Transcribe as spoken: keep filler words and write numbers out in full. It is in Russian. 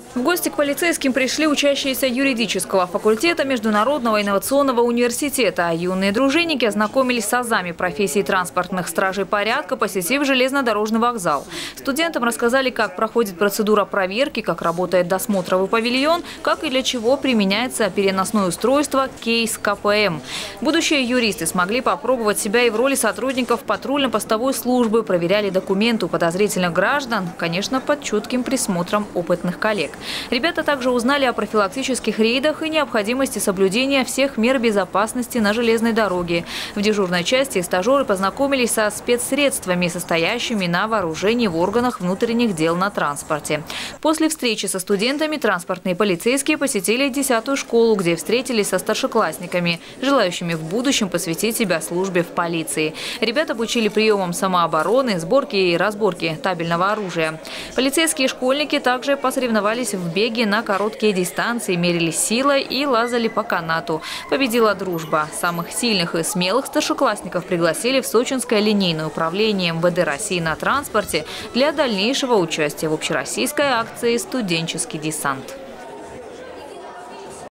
В гости к полицейским пришли учащиеся юридического факультета Международного инновационного университета. Юные дружинники ознакомились с азами профессии транспортных стражей порядка, посетив железнодорожный вокзал. Студентам рассказали, как проходит процедура проверки, как работает досмотровый павильон, как и для чего применяется переносное устройство кейс ка пэ эм. Будущие юристы смогли попробовать себя и в роли сотрудников патрульно-постовой службы, проверяли документы у подозрительных граждан, конечно, под чутким присмотром опытных коллег. Ребята также узнали о профилактических рейдах и необходимости соблюдения всех мер безопасности на железной дороге. В дежурной части стажеры познакомились со спецсредствами, состоящими на вооружении в органах внутренних дел на транспорте. После встречи со студентами транспортные полицейские посетили десятую школу, где встретились со старшеклассниками, желающими в будущем посвятить себя службе в полиции. Ребята обучили приемам самообороны, сборке и разборке табельного оружия. Полицейские школьники также посоревновались в беге на короткие дистанции, мерились силой и лазали по канату. Победила дружба. Самых сильных и смелых старшеклассников пригласили в Сочинское линейное управление эм вэ дэ России на транспорте для дальнейшего участия в общероссийской акции «Студенческий десант».